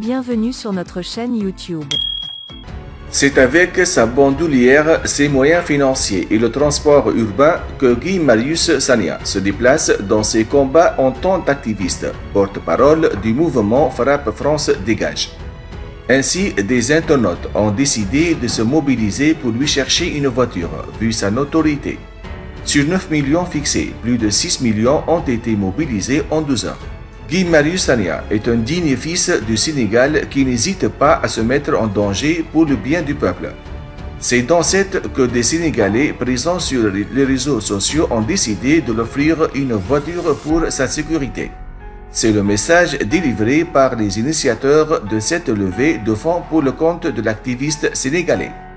Bienvenue sur notre chaîne YouTube. C'est avec sa bandoulière, ses moyens financiers et le transport urbain que Guy Marius Sagna se déplace dans ses combats en tant qu'activiste, porte-parole du mouvement Frappe France Dégage. Ainsi, des internautes ont décidé de se mobiliser pour lui chercher une voiture, vu sa notoriété. Sur 9 millions fixés, plus de 6 millions ont été mobilisés en 12 heures. Guy Marius Sagna est un digne fils du Sénégal qui n'hésite pas à se mettre en danger pour le bien du peuple. C'est dans cette que des Sénégalais présents sur les réseaux sociaux ont décidé de l'offrir une voiture pour sa sécurité. C'est le message délivré par les initiateurs de cette levée de fonds pour le compte de l'activiste sénégalais.